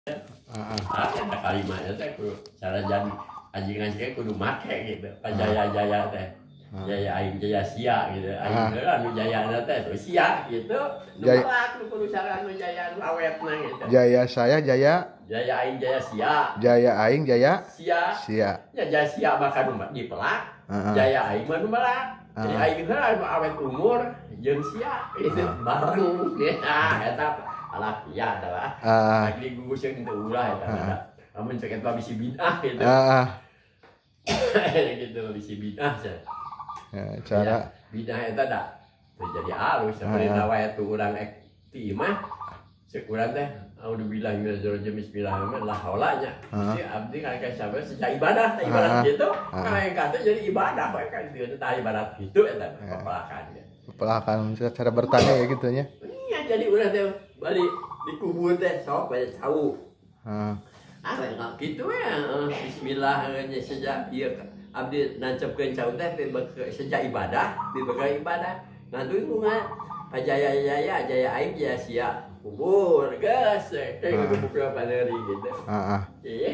Ada kalimatnya teh kudu cara jadi anjingan teh kudu make gitu. Jaya-jaya teh. Jaya aing jaya sia gitu. Aing heula anu jayana teh tuh sia gitu. Nu melak nu kudu cara nu jaya nu awetna gitu. Jaya saya jaya. Jaya aing jaya sia. Jaya aing jaya sia. sia. Ya jaya sia mah kanu dipelak. Jaya aing mah nu melak. Jadi aing heula anu awet umur jeung sia itu bareng gitu. Eta alakia adalah lagi gugusnya itu ulah ya namun cek itu bisi bid'ah gitu gitu bisi bid'ah sih cara bid'ah itu ada terjadi halus seperti nawa itu orang timah sekurang teh udah bilang bismillah lah haulanya si abdi kan kayak siapa sejak ibadah gitu karena yang kata jadi ibadah kan itu tah ibadah gitu ya pelakan cara bertanya ya gitunya iya jadi udah teh balik dikubur teh sok banyak tahu kalau gitu ya bismillah sejak iya abdi nancepkeun cau teh sejak ibadah dibegal ibadah ngantuin bunga jaya aing jaya sia kubur geus kayak kubur paneri gitu iya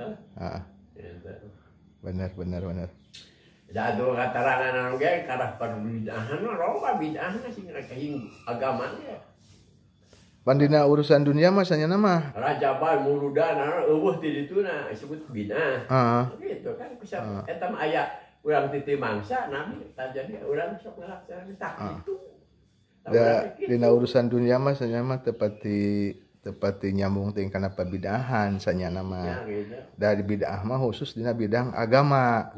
benar Jatuh katarangan anu ge karah perbidaahan loba bid'ah sing kaing agamanya. Pandina urusan dunia mah sanyana mah Rajaban muludan eueuh ti dituna disebut bid'ah. Gitu kan bisa eta mah aya urang titi mangsa nabi jadi urang sok ngalaksanakeun tak kitu. Da dina urusan dunia mah sanyana mah tepati nyambung ting kana pabidahan sanyana mah. Dari bid'ah mah khusus dina bidang agama.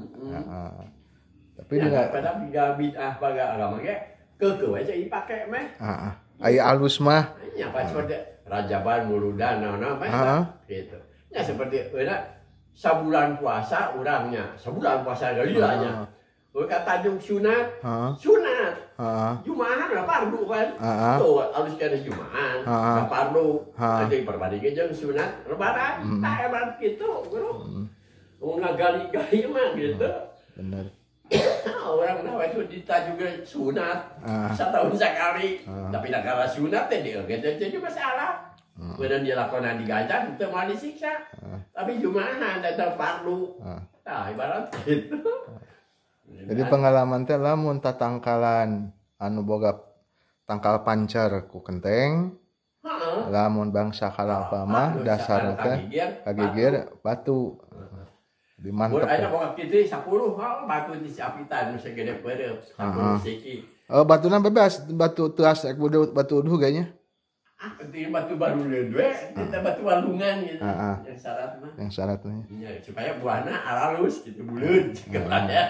Tapi dina pada bid'ah baga agama ge keukeuh aja dipake mah. Aya alus mah. Ya pas seperti Rajaban muludan naon mah gitu. Ya seperti sabulan puasa urangnya, sabulan puasa galilanya. Ka Tanjung sunat. Sunat. Jumahan lah fardu kan. Tuh alus kana Jumahan, ka fardu. Jadi perbandingkeun jeung sunat lebaran. Tah emang kitu, Bro. Mun ngagali-gali mah gitu. Bener. Orang nawa itu dita juga sunat setahun sekali tapi negara sunat teh dia jadi masalah kemudian dia lakukan digancang itu mau disiksa tapi jumahan datang fardu ibarat gitu jadi pengalaman teh lamun tatangkalan anu boga tangkal pancer ku kenteng lamun bangsa kalapa mah dasar teh kagigir batu dimantep. Ada boga kitu 10 batu di sapitan nu segede peureup. 10 siki. Batuna bebas, batu teu asek batu uduh kayaknya. Penting batu baru leudwe, kita batu walungan gitu. Yang syarat mah. Yang syaratnya. Iya, supaya buahna halus gitu buleud cegelannya.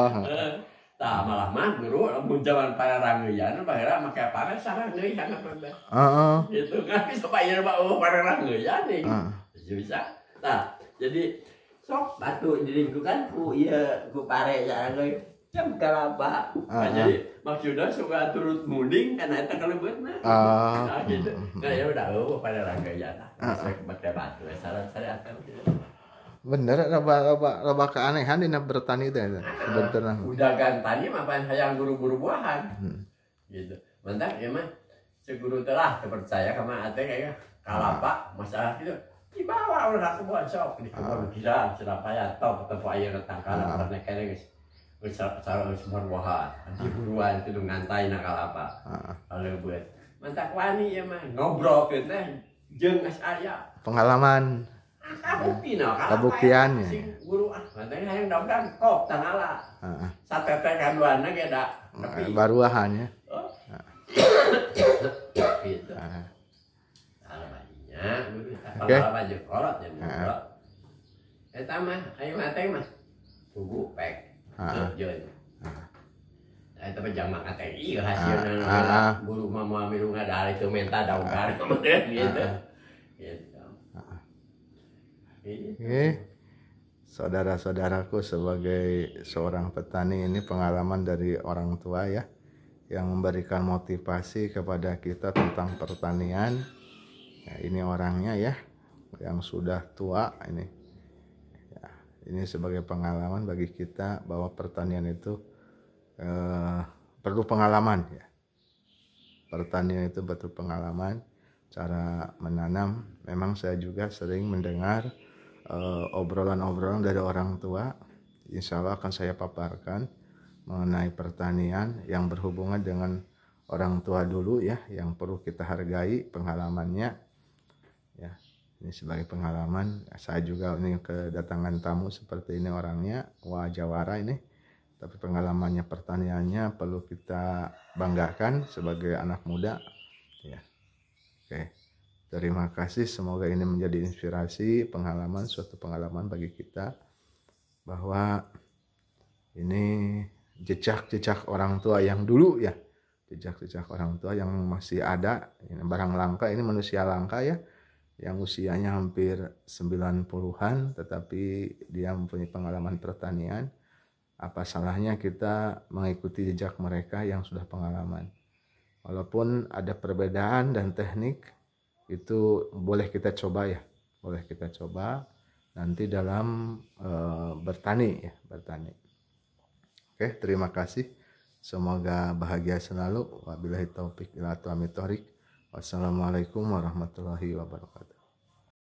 Tah malah mah guru mun zaman para rangeuyan baheula make panas sareng deui kana bebas. Gitu kan supaya para rangeuyan nih. Bisa. Nah, jadi sok batu dilingkukan ku ieu ku pare jangan jam kalapa. Jadi maksudnya suka turut muding karena eta kalebeutna. Nah gitu. Nah ya udah pada rangeuyan. Saya pakai batu saran-saran akan gitu. Bener loba keanehan dina bertani teh sebenarnya. Udah tani mah pan hayang buru-buru buahan. Gitu. Mantap ya mah. Seguru telah percaya sama ate kayak kalapa masalah gitu. Dibawa udah ke buat sok di kebun kira sudah payah top atau air tangkalan karena kayaknya guys cara semua buahan nanti buruan itu ngantai nakal apa kalau buat mantap wani ya mah ngobrol kita jeng aya pengalaman kabuktiannya guru mantapnya yang dapat kok tanala satete kanduannya kayak baruahannya gitu pengalaman aja kolot ya kolot eta mah ayo mah teh mah tubuh pek jeung eta mah jamak ATI hasilna buru mah moal milu ngadari teu menta daunggar gitu saudara-saudaraku sebagai seorang petani ini pengalaman dari orang tua ya yang memberikan motivasi kepada kita tentang pertanian. Ya, ini orangnya ya yang sudah tua ini ya, ini sebagai pengalaman bagi kita bahwa pertanian itu perlu pengalaman ya, pertanian itu betul pengalaman cara menanam. Memang saya juga sering mendengar obrolan-obrolan dari orang tua. Insya Allah akan saya paparkan mengenai pertanian yang berhubungan dengan orang tua dulu ya, yang perlu kita hargai pengalamannya ya. Ini sebagai pengalaman, saya juga ini kedatangan tamu seperti ini orangnya, wajawara ini, tapi pengalamannya pertaniannya perlu kita banggakan sebagai anak muda ya. Oke, terima kasih, semoga ini menjadi inspirasi, pengalaman, suatu pengalaman bagi kita bahwa ini jejak-jejak orang tua yang dulu ya, jejak-jejak orang tua yang masih ada. Ini barang langka, ini manusia langka ya, yang usianya hampir 90-an tetapi dia mempunyai pengalaman pertanian. Apa salahnya kita mengikuti jejak mereka yang sudah pengalaman? Walaupun ada perbedaan dan teknik, itu boleh kita coba ya, boleh kita coba nanti dalam bertani ya, bertani. Oke, terima kasih. Semoga bahagia selalu. Wabillahi taufik wal hidayah. Wassalamualaikum warahmatullahi wabarakatuh.